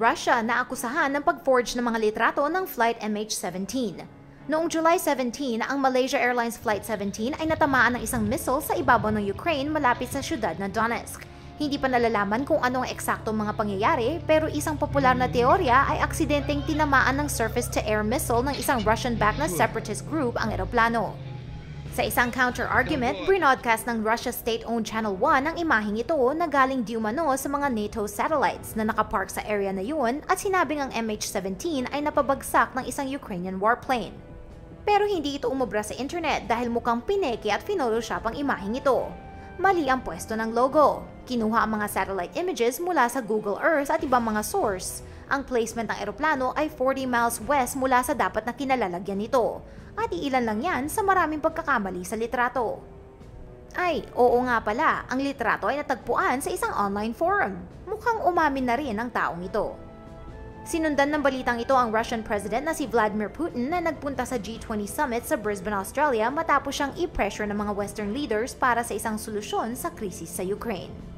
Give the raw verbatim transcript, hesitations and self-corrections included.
Russia naakusahan ng pag-forge ng mga litrato ng Flight M H seventeen. Noong July seventeen, ang Malaysia Airlines Flight seventeen ay natamaan ng isang missile sa ibabaw ng Ukraine malapit sa siudad na Donetsk. Hindi pa nalalaman kung ano ang eksaktong mga pangyayari, pero isang popular na teorya ay aksidenteng tinamaan ng surface-to-air missile ng isang Russan-backed na separatist group ang eroplano. Sa isang counterargument, brinoadcast ng Russia state-owned Channel one ang imaheng ito na galing diumano sa mga NATO satellites na naka-park sa area na yun at sinabing ang M H seventeen ay napabagsak ng isang Ukrainian warplane. Pero hindi ito umubra sa internet dahil mukhang pineke at phinotoshop ang imaheng ito. Mali ang pwesto ng logo. Kinuha ang mga satellite images mula sa Google Earth at ibang mga source. Ang placement ng eroplano ay forty miles west mula sa dapat na kinalalagyan nito. At iilan lang yan sa maraming pagkakamali sa litrato. Ay, oo nga pala, ang litrato ay natagpuan sa isang online forum. Mukhang umamin na rin ang taong ito. Sinundan ng balitang ito ang Russian President na si Vladimir Putin na nagpunta sa G twenty Summit sa Brisbane, Australia matapos siyang i-pressure ng mga Western leaders para sa isang solusyon sa krisis sa Ukraine.